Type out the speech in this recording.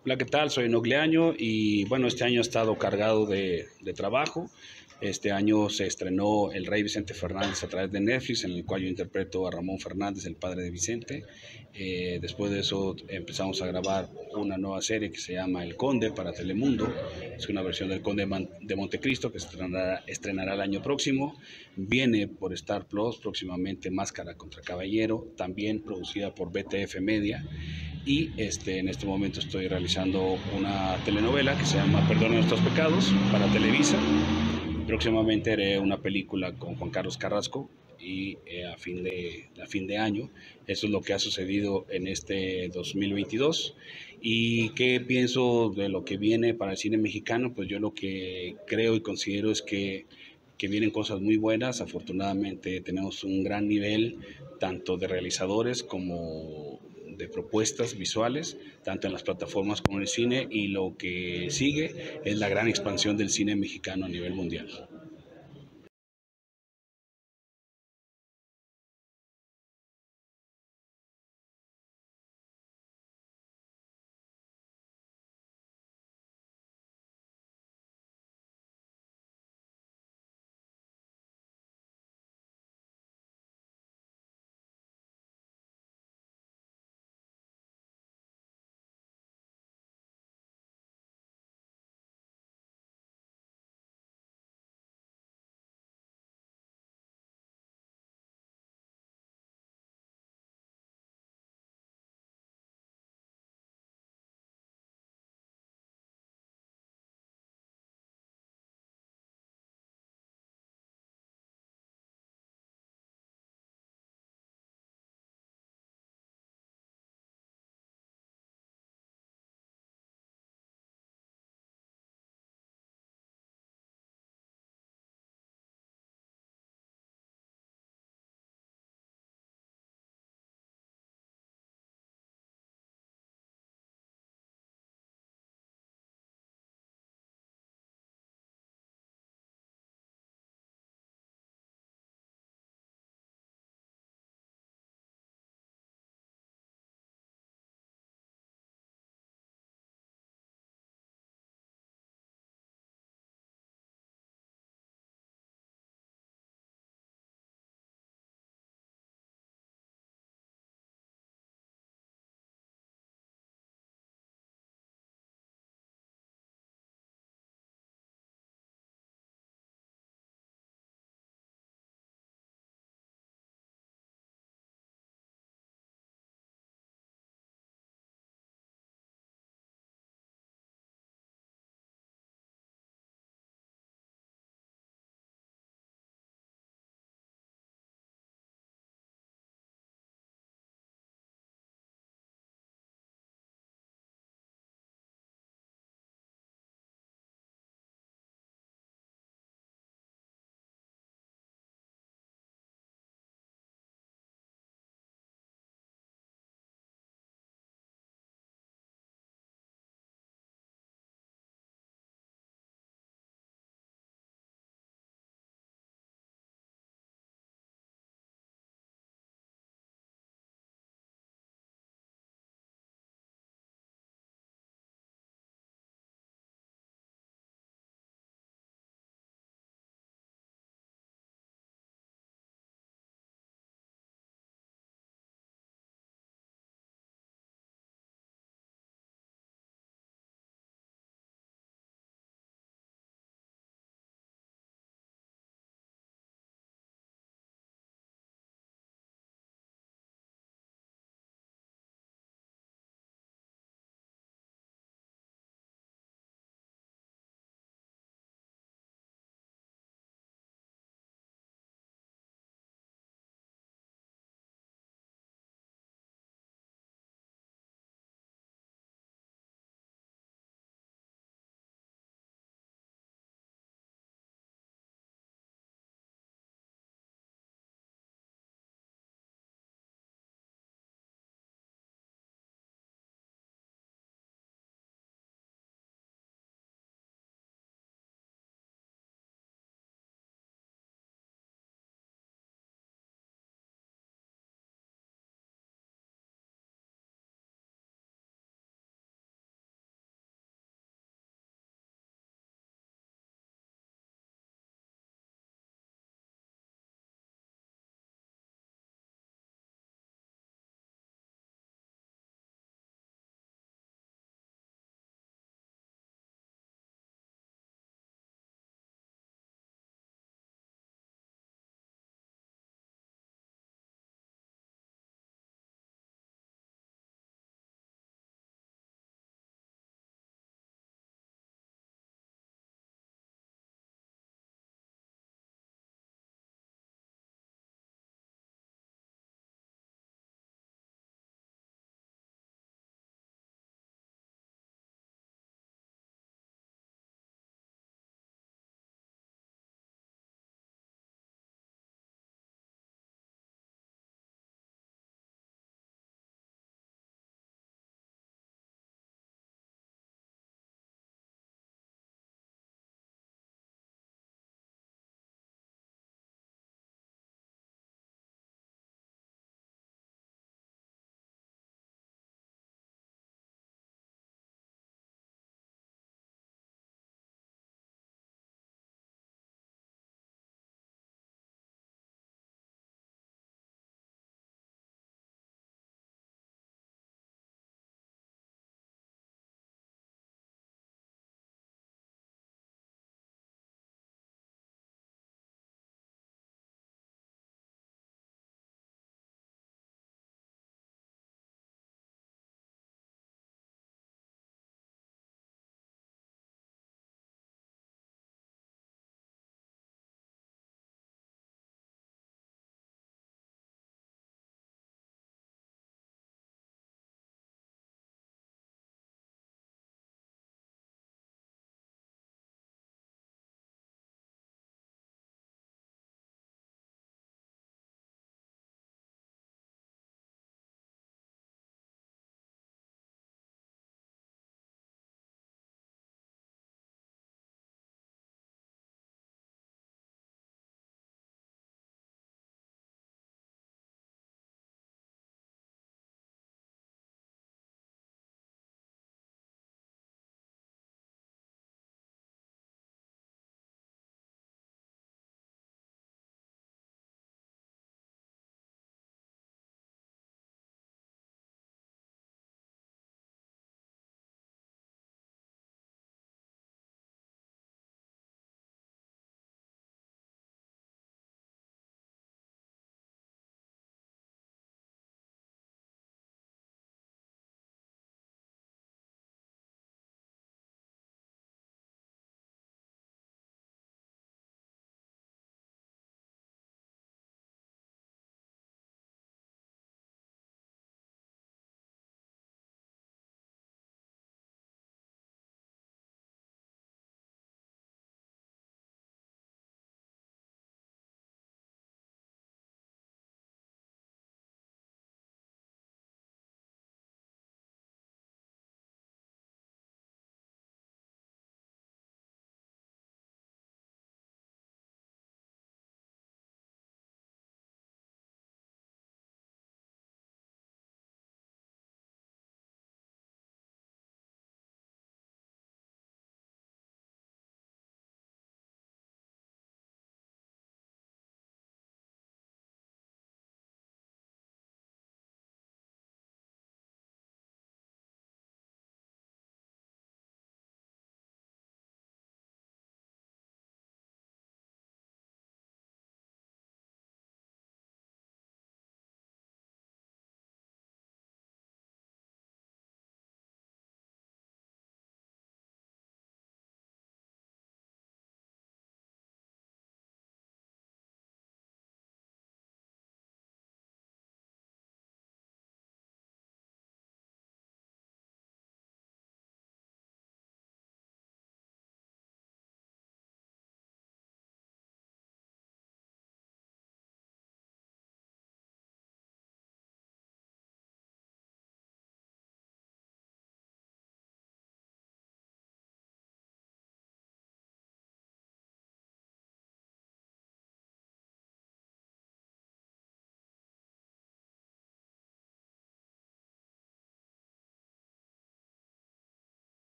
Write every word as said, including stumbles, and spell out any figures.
Hola, ¿qué tal? Soy Nogleaño y bueno, este año ha estado cargado de, de trabajo. Este año se estrenó El Rey Vicente Fernández a través de Netflix, en el cual yo interpreto a Ramón Fernández, el padre de Vicente. Eh, después de eso empezamos a grabar una nueva serie que se llama El Conde para Telemundo. Es una versión del Conde de Montecristo que se estrenará, estrenará el año próximo. Viene por Star Plus próximamente Máscara contra Caballero, también producida por B T F Media. Y este, en este momento estoy realizando una telenovela que se llama Perdona nuestros pecados para Televisa. Próximamente haré una película con Juan Carlos Carrasco y eh, a, fin de, a fin de año. Eso es lo que ha sucedido en este dos mil veintidós. ¿Y qué pienso de lo que viene para el cine mexicano? Pues yo lo que creo y considero es que que vienen cosas muy buenas. Afortunadamente tenemos un gran nivel tanto de realizadores como de propuestas visuales, tanto en las plataformas como en el cine, y lo que sigue es la gran expansión del cine mexicano a nivel mundial.